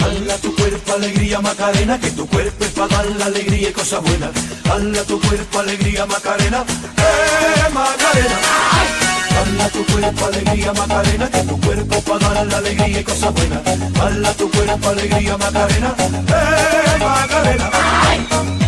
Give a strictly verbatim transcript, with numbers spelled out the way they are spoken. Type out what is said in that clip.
Dale a tu cuerpo alegría Macarena, que tu cuerpo es para dar la alegría y cosas buenas. Dale a tu cuerpo alegría Macarena, eh Macarena. Dale a tu cuerpo alegría Macarena, que tu cuerpo es para dar la alegría y cosas buenas. Dale a tu cuerpo alegría Macarena, eh Macarena.